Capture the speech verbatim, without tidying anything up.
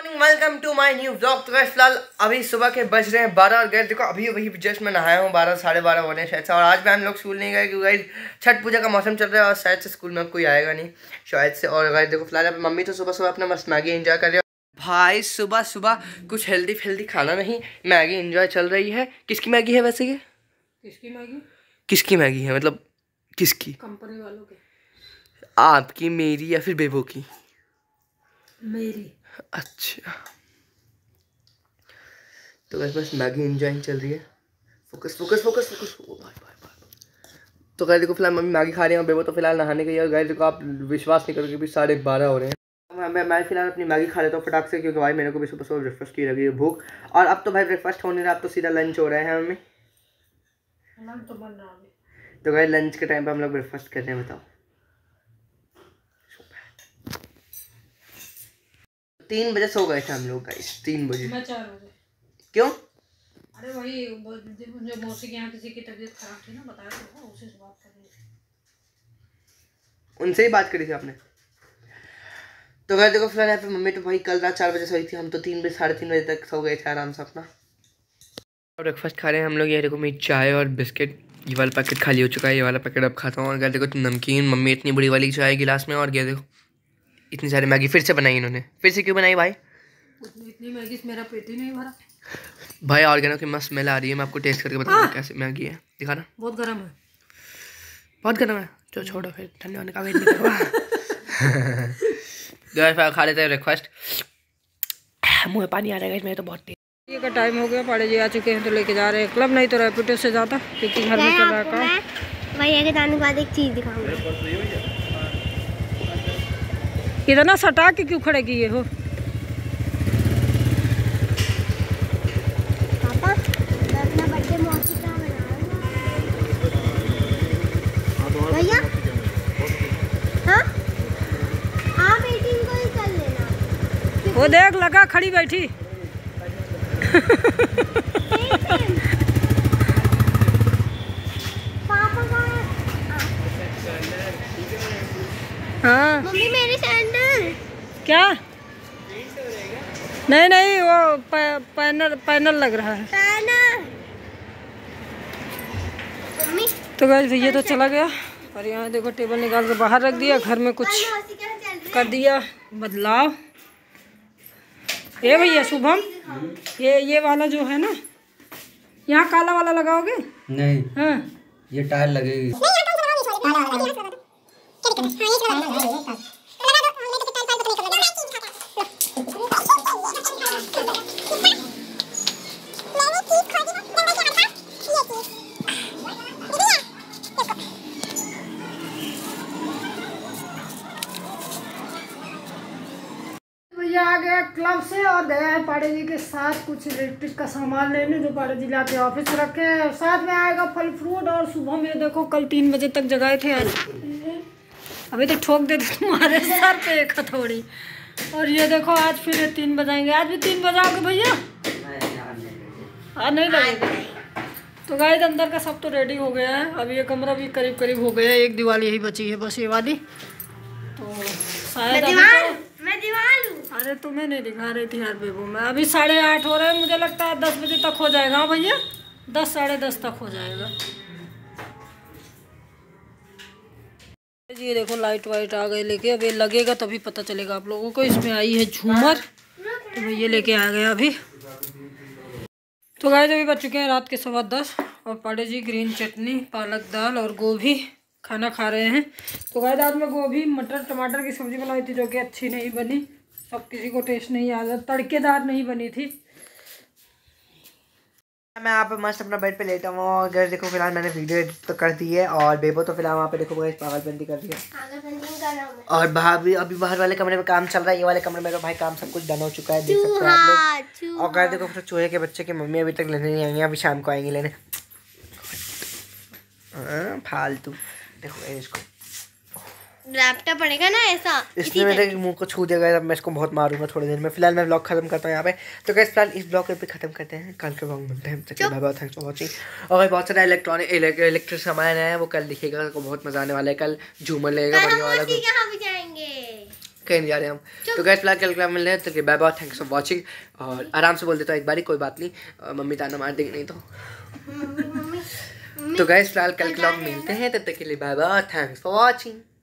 Welcome to my new vlog. तो guys फिलहाल अभी सुबह के बज रहे हैं बारह और गाइस देखो अभी वही जस्ट मैं नहाया हूँ, बारह साढ़े बारह होने हैं शायद से। और आज भी हम लोग स्कूल नहीं गए क्योंकि गाइस छठ पूजा का मौसम चल रहा है और शायद से स्कूल में कोई आएगा नहीं शायद से। और गाइस देखो फिलहाल मम्मी तो सुबह सुबह अपना मस्त मैगी एंजॉय कर रही है। भाई सुबह सुबह कुछ हेल्दी फेल्दी खाना नहीं, मैगी एंजॉय चल रही है। किसकी मैगी है वैसे? ये किसकी मैगी? किसकी मैगी है मतलब किसकी? कंपनी वालों की। आपकी, मेरी या फिर बेबो की? मेरी। अच्छा तो गाइस बस मैगी एंजॉयिंग चल रही है। फोकस फोकस फोकस फोकस ओ भाई भाई भाई। तो गाइस देखो फिलहाल मम्मी मैगी खा रही है और बेबो तो फिलहाल नहाने गई है। और गाइस देखो आप विश्वास नहीं करोगे भी साढ़े बारह हो रहे हैं। मैं मैं फिलहाल अपनी मैगी खा लेता हूँ फटाक से क्योंकि भाई मेरे को भी सुबह सुबह ब्रेकफास्ट की लगी है भूख। और अब तो भाई ब्रेकफास्ट हो नहीं रहा, अब तो सीधा लंच हो रहा है मम्मी। लंच तो बन रहा है। तो गाइस लंच के टाइम पे हम लोग ब्रेकफास्ट कर रहे हैं, बताओ। तीन बजे सो गए थे हम लोग गाइस, तीन बजे। मैं चार बजे। क्यों? अरे वही जो मौसी के यहाँ किसी की तबीयत खराब थी ना, बताया तो उसी से बात कर रही थी। उनसे ही बात करी थी आपने? तो गाइस देखो फिलहाल यहाँ पे मम्मी तो भाई कल रात चार बजे सोई थी, हम तो तीन बजे साढ़े तीन बजे तक सो गए थे आराम से अपना। ब्रेकफास्ट खा रहे हैं हम लोग। ये देखो मेरी चाय और बिस्किट, ये वाला पैकेट खाली हो चुका है, ये वाला पैकेट अब खाता हूँ। और गाइस देखो नमकीन, मम्मी इतनी बड़ी वाली चाय गिलास में। और क्या देखो इतनी सारी मैगी फिर से बनाई इन्होंने। फिर से क्यों बनाई भाई? इतनी मैगी से मेरा पेट ही नहीं भरा भाई। ऑर्गेनो की मस्त स्मेल आ रही है, मैं आपको टेस्ट करके बताऊंगा कैसे मैगी है। दिखा ना। बहुत गर्म है। बहुत गर्म है जो छोड़ो फिर ठंडे होने का वेट नहीं करूँगा। गाइस खा लेते हैं ब्रेकफास्ट। मुँह में पानी आ रहा है मेरे तो बहुत तेज। ये का टाइम हो गया, पाड़े जी आ चुके हैं तो लेके जा रहे हैं क्लब, नहीं तो रैपिडो से जाता क्योंकि घर में चल रहा काम। भैया के जाने के बाद एक चीज दिखाऊंगा। इतना सटा के क्यों खड़े किए हो? पापा मैं अपना बर्थडे मौसी का मनाऊंगा। भैया हाँ आप एटीन को ही कर लेना। वो देख लगा खड़ी बैठी। हाँ मम्मी मेरी सैंडल क्या? नहीं नहीं वो पैनल पैनल लग रहा है। Panel mummy. तो गाइस भैया तो चला गया और यहाँ देखो टेबल निकाल के बाहर रख दिया। घर में कुछ कर दिया बदलाव। ये भैया शुभम, ये ये वाला जो है ना, यहाँ काला वाला लगाओगे? नहीं हाँ ये टायर लगेगी। भैया आ गया क्लब से और गया है पाड़े जी के साथ कुछ इलेक्ट्रिक का सामान लेने जो पाड़े जी लाके ऑफिस रखे हैं। साथ में आएगा फल फ्रूट। और सुबह में देखो कल तीन बजे तक जगाए थे, आज अभी तो ठोक देते तुम्हारे सर पे एक हथौड़ी। और ये देखो आज फिर तीन बजाएंगे। आज भी तीन बजाओगे भैया? हाँ नहीं लगेगा। तो गाइस अंदर का सब तो रेडी हो गया है, अब ये कमरा भी करीब करीब हो गया है। एक दीवार यही बची है बस, ये वाली। तो शायद अभी तो मैं दीवार हूँ। अरे तुम्हें नहीं दिखा रही थी यार बेबू। मैं अभी साढ़े आठ हो रहे हैं, मुझे लगता है दस बजे तक हो जाएगा। हाँ भैया दस साढ़े दस तक हो जाएगा। जी देखो लाइट वाइट आ गई लेके, अब ये लगेगा तभी पता चलेगा आप लोगों को। इसमें आई है झूमर, तो भैया लेके आ गया अभी। तो गाइस अभी बज चुके हैं रात के सवा दस और पाड़े जी ग्रीन चटनी, पालक दाल और गोभी खाना खा रहे हैं। तो गाइस आज मैं गोभी मटर टमाटर की सब्ज़ी बनाई थी जो कि अच्छी नहीं बनी, सब किसी को टेस्ट नहीं आया, तड़केदार नहीं बनी थी। मैं यहाँ पे मस्त अपना बेड पे लेटा हूँ और गाइस देखो फिलहाल मैंने वीडियो एडिट तो कर दी है। और बेबो तो फिलहाल वहाँ पे देखो गाइस पागलबंदी कर रही है। और बाहर भी अभी बाहर वाले कमरे में काम चल रहा है, ये वाले कमरे में तो भाई काम सब कुछ डन हो चुका है, देख सकते हैं आप लोग। और गाइस देखो फिर चूहे के बच्चे की मम्मी अभी तक लेने नहीं आई है, अभी शाम को आएंगी लेने। फालतू देखो इसको लैपटॉप पड़ेगा ना ऐसा, इसने मेरे मुंह को छू देगा, अब मैं इसको बहुत मारूंगा थोड़ी देर में। फिलहाल मैं ब्लॉग खत्म करता हूँ यहाँ पे। तो गाइस फिलहाल इस ब्लॉग पे खत्म करते हैं, कल के ब्लॉग मिलते हैं। Bye bye, thanks for watching. और बहुत सारा इलेक्ट्रॉनिक इलेक्ट्रिक सामान है वो कल दिखेगा, बहुत मजा आने वाला है। कल झूमर लगेगा बढ़िया वाला। कहीं नहीं जा रहे हम। तो गैस फिलहाल कल कल मिल रहे हैं, तो bye bye, thanks for watching. और आराम से बोल देता हूँ एक बारी, कोई बात नहीं, मम्मी ताना मार देंगे नहीं तो। तो गैस फिलहाल कल कल मिलते हैं, तब तक के लिए bye bye, thanks for watching.